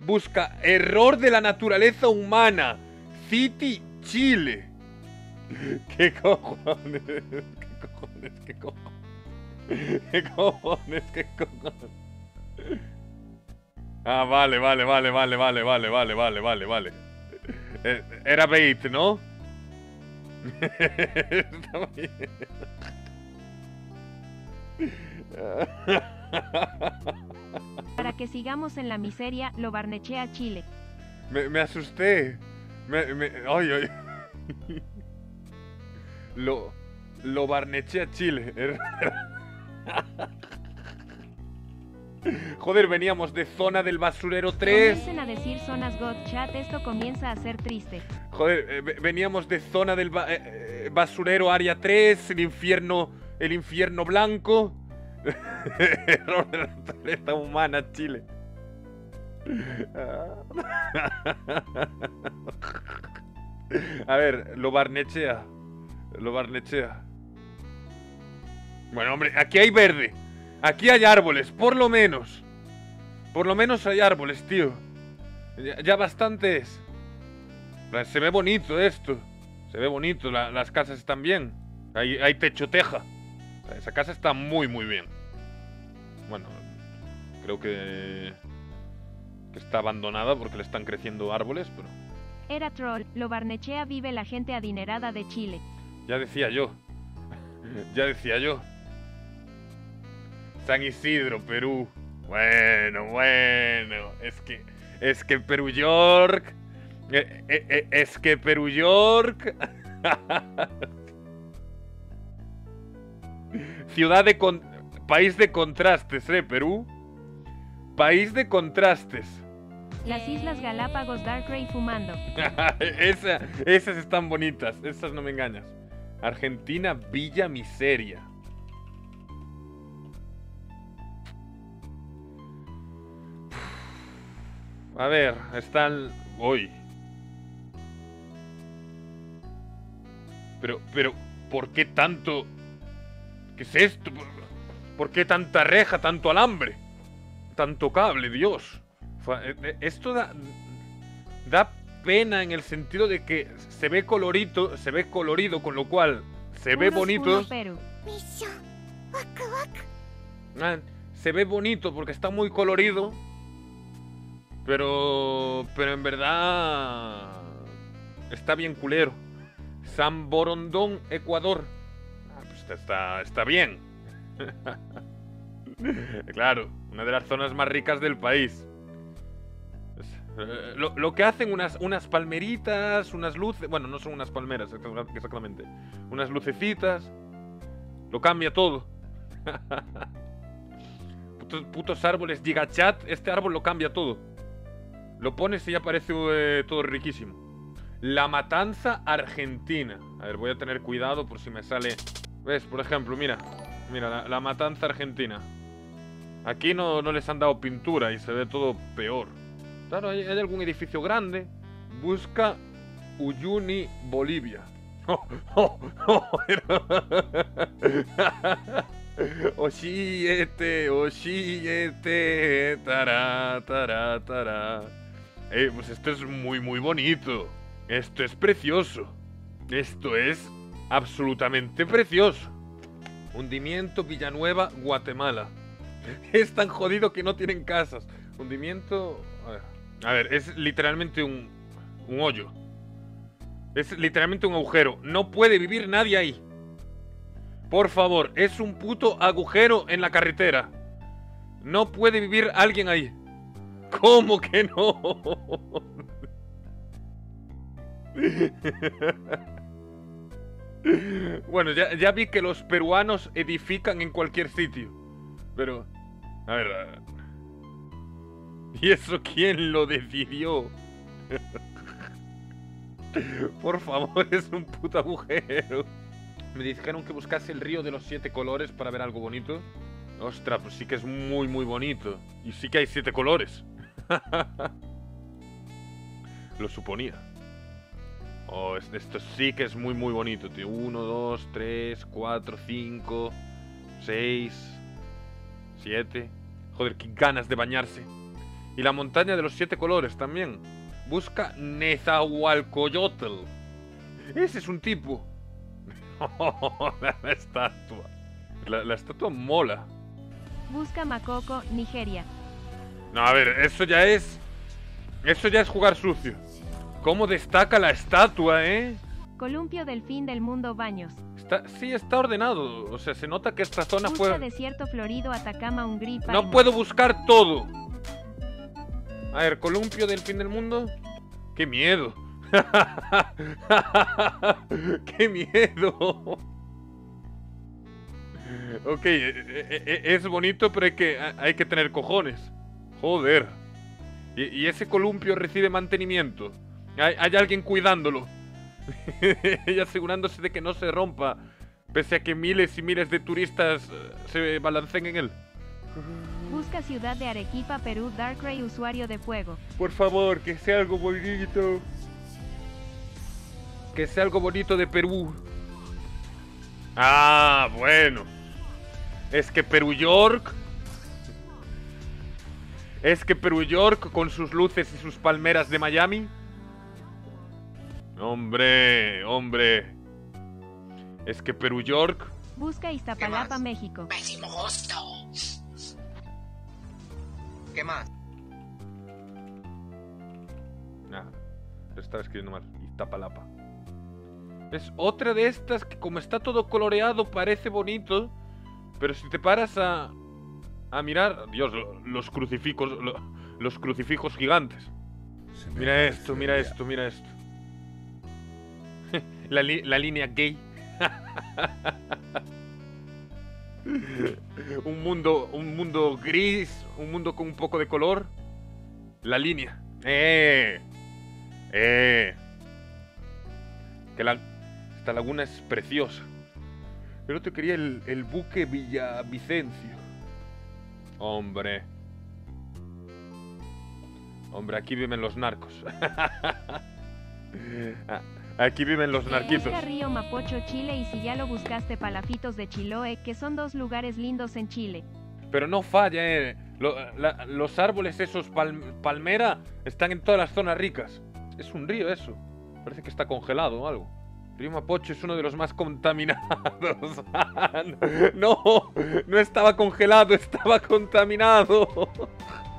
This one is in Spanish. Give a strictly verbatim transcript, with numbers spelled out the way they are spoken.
Busca error de la naturaleza humana. City, Chile. ¿Qué cojones? ¿Qué cojones? ¿Qué cojones? ¿Qué cojones? ¿Qué cojones? Ah, vale, vale, vale, vale, vale, vale, vale, vale, vale, vale. Era bait, ¿no? Está bien. Para que sigamos en la miseria, lo barnechea Chile. Me, me asusté. Me, me, ay, ay. Lo, lo barnechea Chile. Joder, veníamos de zona del basurero tres. Comiencen a decir zonas God Chat, esto comienza a ser triste. Joder, eh, veníamos de zona del ba eh, basurero área tres, el infierno, el infierno blanco. Error de la naturaleza humana, Chile. A ver, lo barnechea. Lo barnechea. Bueno, hombre, aquí hay verde. Aquí hay árboles, por lo menos. Por lo menos hay árboles, tío. Ya, ya bastante es. Se ve bonito esto. Se ve bonito, la, las casas están bien. Hay, hay techo teja. Esa casa está muy, muy bien. Bueno, creo que, que está abandonada porque le están creciendo árboles, pero... Era troll, lo barnechea vive la gente adinerada de Chile. Ya decía yo. Ya decía yo. San Isidro, Perú. Bueno, bueno. Es que... Es que Perú York... Eh, eh, eh, es que Perú York... Ciudad de... Con... País de contrastes, ¿eh, Perú? País de contrastes. Las Islas Galápagos, Darkrai fumando. Esa, esas están bonitas, esas no me engañas. Argentina, Villa Miseria. A ver, están... Uy. Pero, pero, ¿por qué tanto? ¿Qué es esto? ¿Por qué tanta reja, tanto alambre? Tanto cable, Dios. Esto da... Da pena en el sentido de que se ve colorido, se ve colorido, con lo cual se ve bonito. Ah, se ve bonito porque está muy colorido. Pero... Pero en verdad... Está bien culero. San Borondón, Ecuador. Ah, pues está, está bien. Claro, una de las zonas más ricas del país. Lo, lo que hacen unas, unas palmeritas, unas luces... Bueno, no son unas palmeras exactamente. Unas lucecitas. Lo cambia todo. Putos, putos árboles Gigachat. Este árbol lo cambia todo. Lo pones y ya parece eh, todo riquísimo. La Matanza, Argentina. A ver, voy a tener cuidado por si me sale... ¿Ves? Por ejemplo, mira. Mira, la, la Matanza, Argentina. Aquí no, no les han dado pintura y se ve todo peor. Claro, hay, hay algún edificio grande. Busca Uyuni, Bolivia. Oh, oh, oh. Oshiete, oshiete, tará, tará, tará. Eh, pues esto es muy, muy bonito. Esto es precioso. Esto es absolutamente precioso. Hundimiento, Villanueva, Guatemala. Es tan jodido que no tienen casas. Hundimiento... A ver, a ver es literalmente un, un hoyo. Es literalmente un agujero. No puede vivir nadie ahí. Por favor, es un puto agujero en la carretera. No puede vivir alguien ahí. ¿Cómo que no? Bueno, ya, ya vi que los peruanos edifican en cualquier sitio. Pero, a ver... A ver. ¿Y eso quién lo decidió? Por favor, es un puto agujero. Me dijeron que buscase el río de los siete colores para ver algo bonito. Ostras, pues sí que es muy, muy bonito. Y sí que hay siete colores. Lo suponía. Oh, esto sí que es muy, muy bonito, tío. Uno, dos, tres, cuatro, cinco, seis, siete. Joder, qué ganas de bañarse. Y la montaña de los siete colores también. Busca Nezahualcóyotl. Ese es un tipo. La estatua. La, la estatua mola. Busca Makoko, Nigeria. No, a ver, eso ya es... Eso ya es jugar sucio. ¿Cómo destaca la estatua, eh? Columpio del fin del mundo, Baños. Está, sí, está ordenado. O sea, se nota que esta zona Busca fue... desierto florido, Atacama, Hungría. No puedo buscar todo. A ver, columpio del fin del mundo. ¡Qué miedo! ¡Qué miedo! Ok, es bonito, pero hay que, hay que tener cojones. Joder. Y, y ese columpio recibe mantenimiento. Hay, hay alguien cuidándolo. Y asegurándose de que no se rompa, pese a que miles y miles de turistas se balanceen en él. Busca ciudad de Arequipa, Perú, Darkrai, usuario de fuego. Por favor, que sea algo bonito. Que sea algo bonito de Perú. Ah, bueno. Es que Perú York... Es que Perú York, con sus luces y sus palmeras de Miami... Hombre, hombre. Es que Perú York... Busca Iztapalapa, México. Pésimo gusto. ¿Qué más? Nada, lo estaba escribiendo mal. Iztapalapa. Es otra de estas que, como está todo coloreado, parece bonito. Pero si te paras a... A mirar... Dios, los crucifijos... Los crucifijos gigantes. Mira esto, mira esto, mira esto. La, li la línea gay. Un mundo, un mundo gris, un mundo con un poco de color. La línea. Eh, eh. Que la, esta laguna es preciosa. Pero te quería el, el buque Villavicencio. Hombre. Hombre, aquí viven los narcos. Aquí viven los narquitos. Busca Río Mapocho, Chile, y si ya lo buscaste, Palafitos de Chiloé, que son dos lugares lindos en Chile. Pero no falla, eh. Lo, la, los árboles esos pal, palmera están en todas las zonas ricas. Es un río eso. Parece que está congelado o algo. Río Mapocho es uno de los más contaminados. No, no estaba congelado, estaba contaminado.